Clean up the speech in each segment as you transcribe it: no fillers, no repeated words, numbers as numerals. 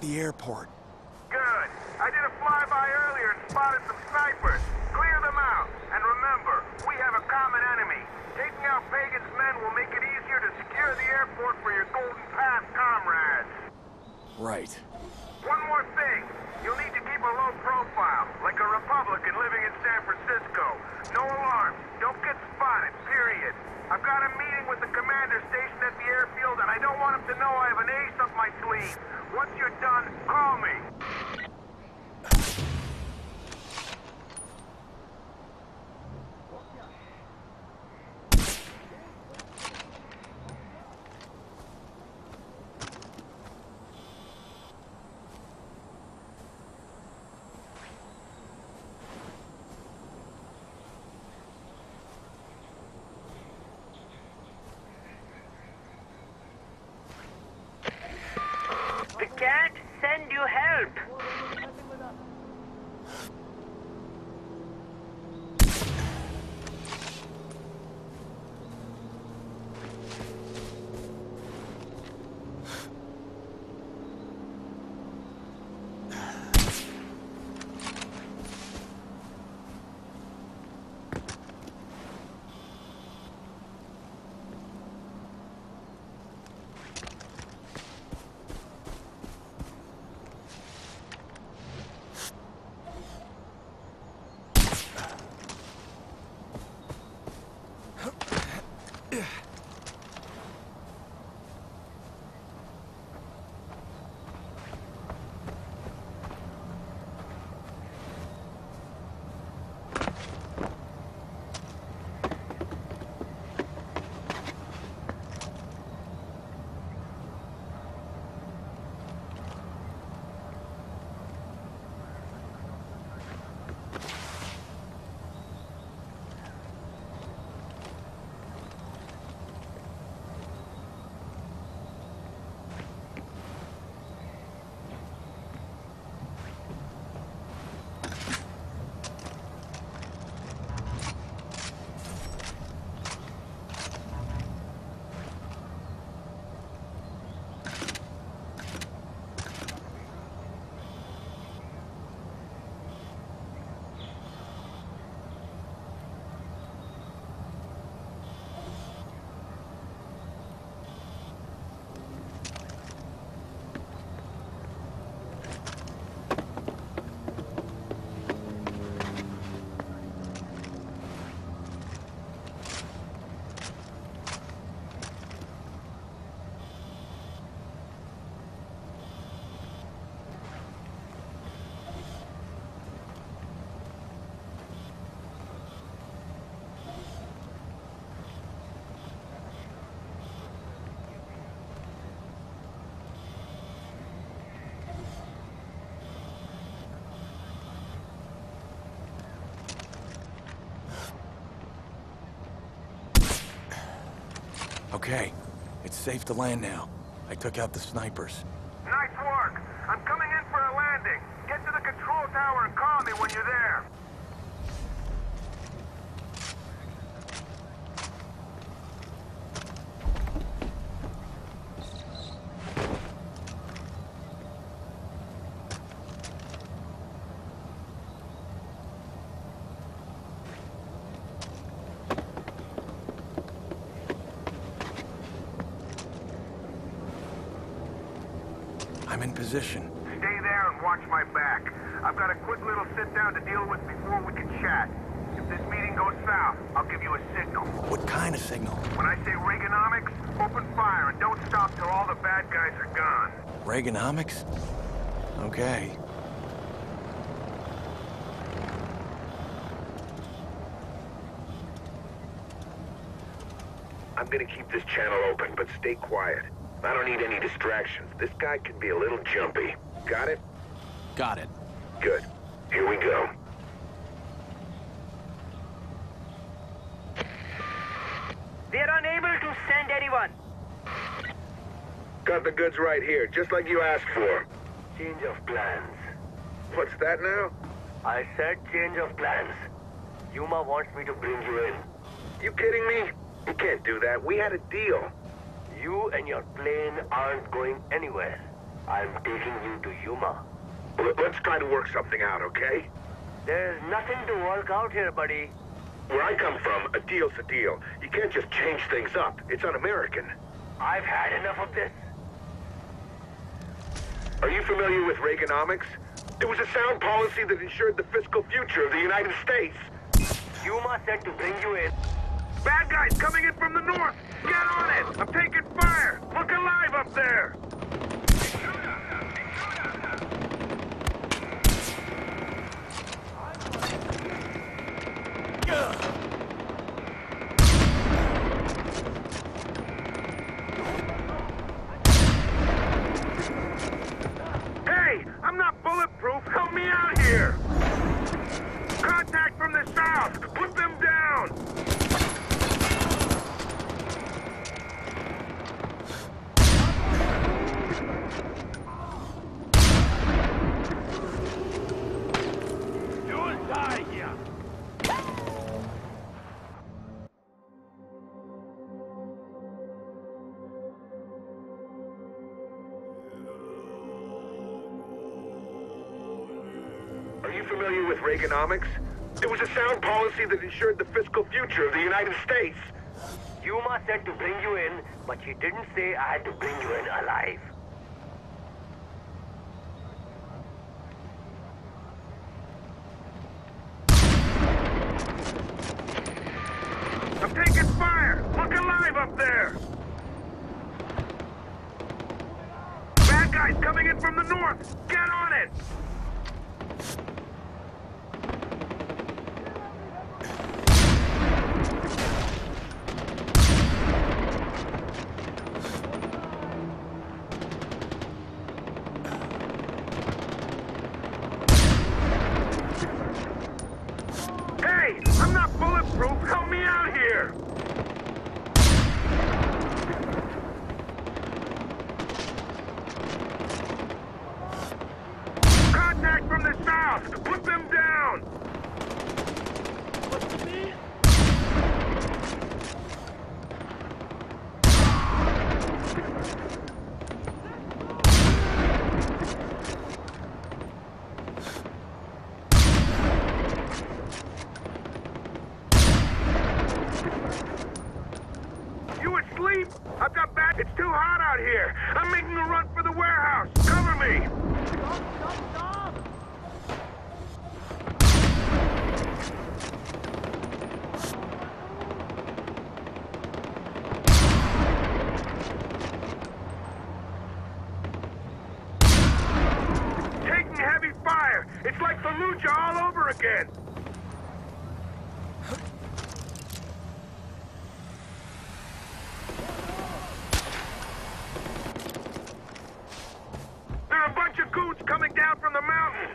the airport. Good. I did a flyby earlier and spotted some snipers. Clear them out. And remember, we have a common enemy. Taking out Pagan's men will make it easier to secure the airport for your Golden Path comrades. Right. One more thing. You'll need to keep a low profile, like a Republican living in San Francisco. No alarms. Don't get spotted, period. I've got a meeting with the commander stationed at the airfield, and I don't want him to know I have an ace up my sleeve. Once you're done, call me. We can't send you help. Okay, it's safe to land now. I took out the snipers. Nice work. I'm coming in for a landing. Get to the control tower and call me when you're there. I'm in position. Stay there and watch my back. I've got a quick little sit-down to deal with before we can chat. If this meeting goes south, I'll give you a signal. What kind of signal? When I say Reaganomics, open fire and don't stop till all the bad guys are gone. Reaganomics? Okay. I'm gonna keep this channel open, but stay quiet. I don't need any distractions. This guy can be a little jumpy. Got it? Got it. Good. Here we go. We are unable to send anyone. Got the goods right here, just like you asked for. Change of plans. What's that now? I said change of plans. Yuma wants me to bring you in. You kidding me? You can't do that. We had a deal. You and your plane aren't going anywhere. I'm taking you to Yuma. Let's try to work something out, okay? There's nothing to work out here, buddy. Where I come from, a deal's a deal. You can't just change things up. It's un-American. I've had enough of this. Are you familiar with Reaganomics? It was a sound policy that ensured the fiscal future of the United States. Yuma said to bring you in. Bad guys coming in from the north! Get on it! I'm taking fire! Look alive up there! Hey! I'm not bulletproof! Help me out here! Contact from the south! Put them down! You'll die here! Are you familiar with Reaganomics? It was a sound policy that ensured the fiscal future of the United States. Yuma said to bring you in, but he didn't say I had to bring you in alive. I'm taking fire! Look alive up there! Bad guys coming in from the north! Get on it! Hey! I'm not bulletproof! Help me out here! Contact from the south! Put them down! You asleep? I've got back. It's too hot out here. I'm making a run for the warehouse. Cover me! Stop! Taking heavy fire. It's like Fallujah all over again. There are a bunch of goons coming down from the mountain.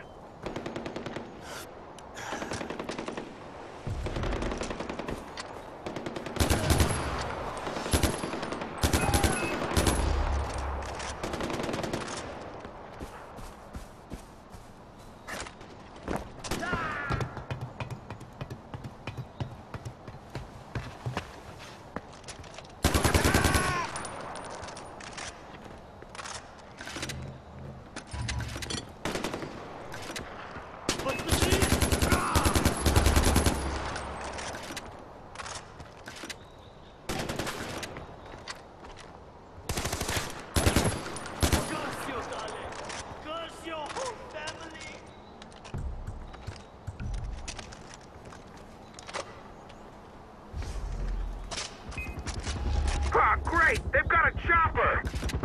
Ah, great! They've got a chopper!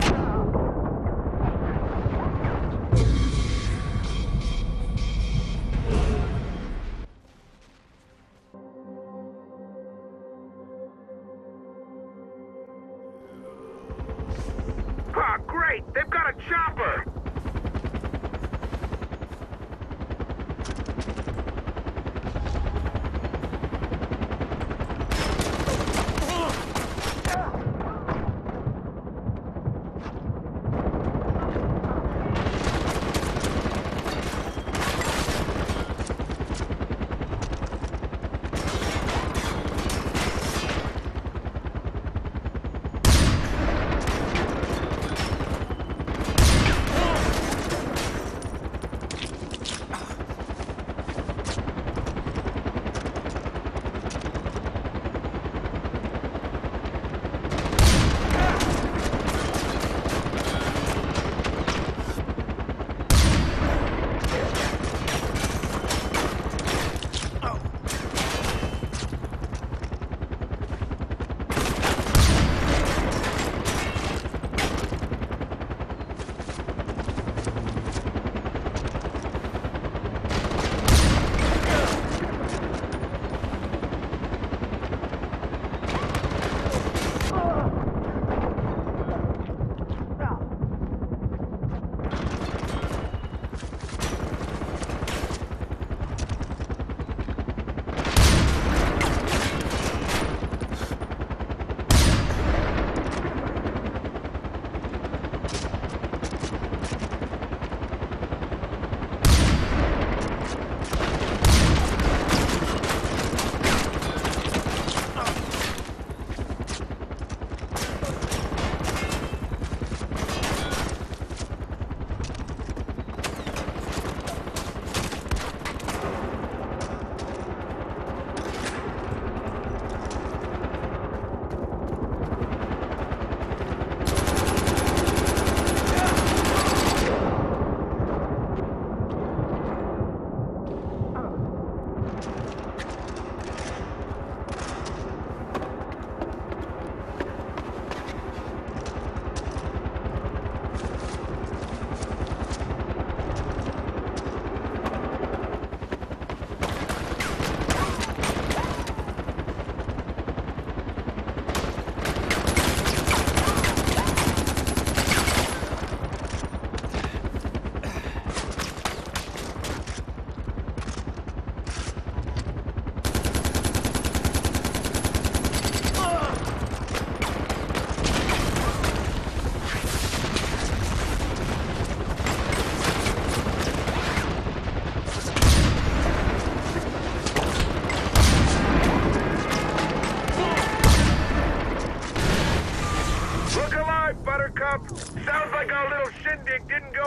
Ah, great! They've got a chopper!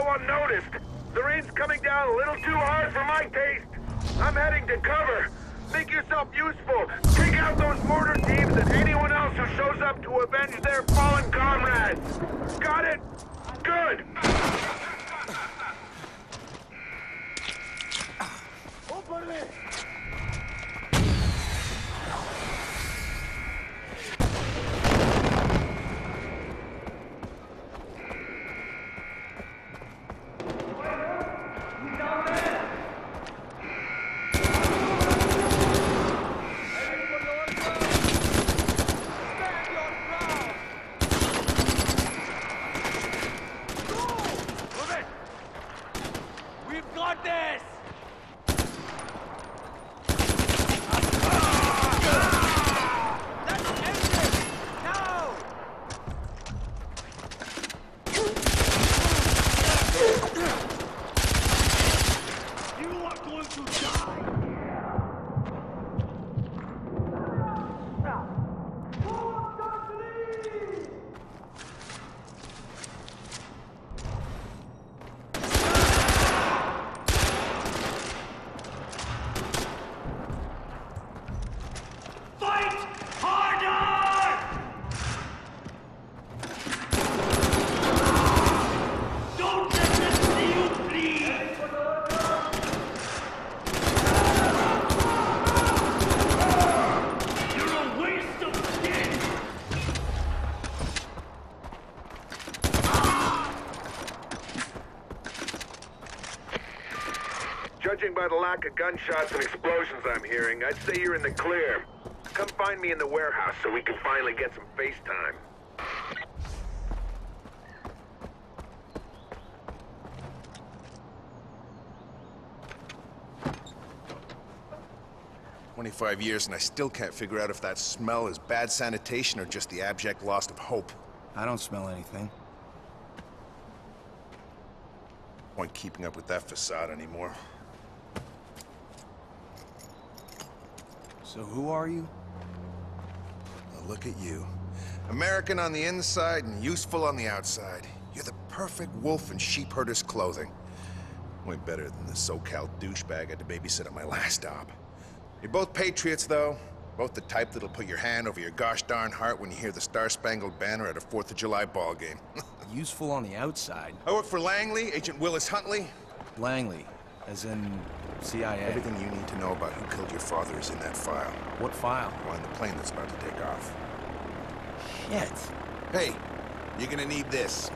unnoticed. The rain's coming down a little too hard for my taste. I'm heading to cover. Make yourself useful. Take out those mortar teams and anyone else who shows up to avenge their fallen comrades. Got it? Good. Open it. Judging by the lack of gunshots and explosions I'm hearing, I'd say you're in the clear. Come find me in the warehouse so we can finally get some FaceTime. "25 years and I still can't figure out if that smell is bad sanitation or just the abject loss of hope." I don't smell anything. Point keeping up with that facade anymore. So who are you? Well, look at you. American on the inside and useful on the outside. You're the perfect wolf in sheep herder's clothing. Way better than the SoCal douchebag I had to babysit at my last stop. You're both patriots, though. Both the type that'll put your hand over your gosh darn heart when you hear the Star-Spangled Banner at a 4th of July ball game. Useful on the outside. I work for Langley, Agent Willis Huntley. Langley, as in CIA. Everything you need to know about who killed your father is in that file. What file? On the plane that's about to take off. Shit. Hey, you're gonna need this.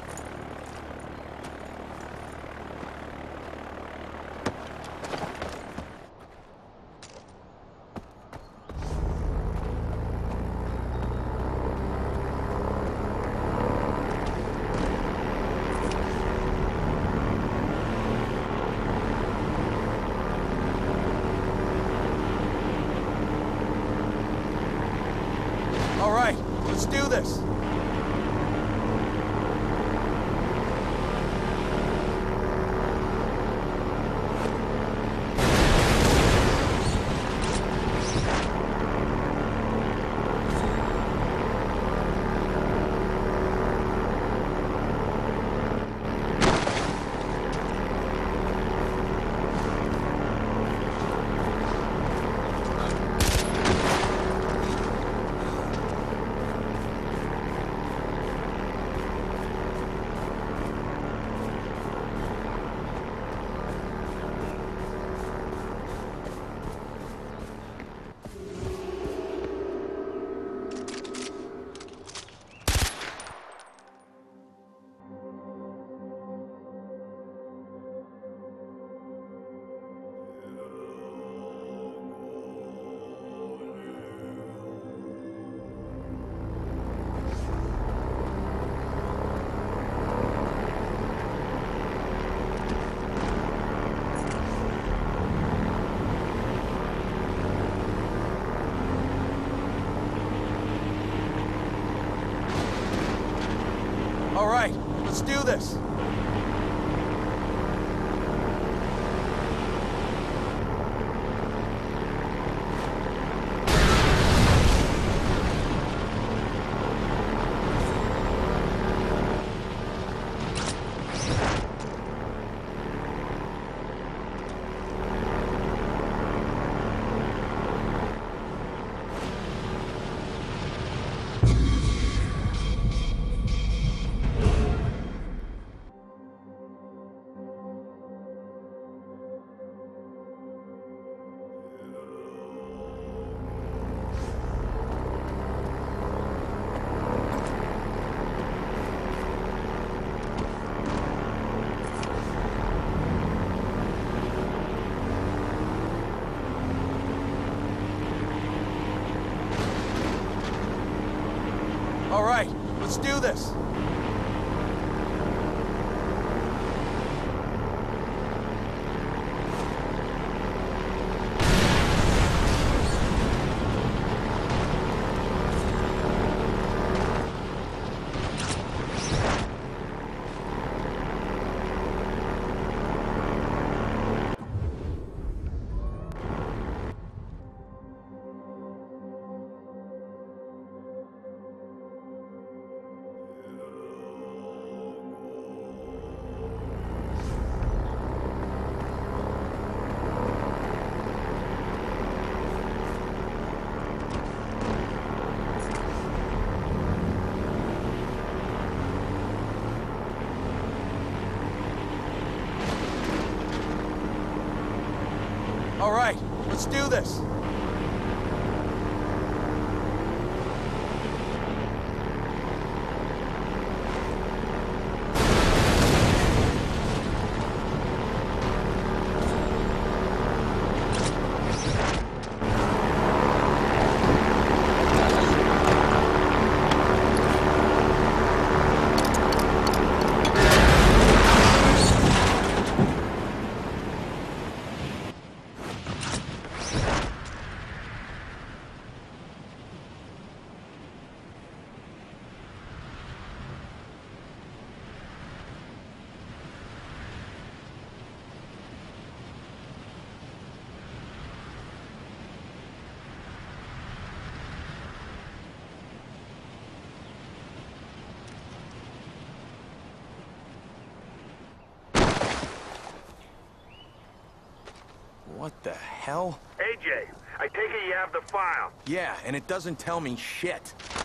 All right, let's do this. All right, let's do this. All right, let's do this. All right, let's do this. What the hell? AJ, I take it you have the file. Yeah, and it doesn't tell me shit.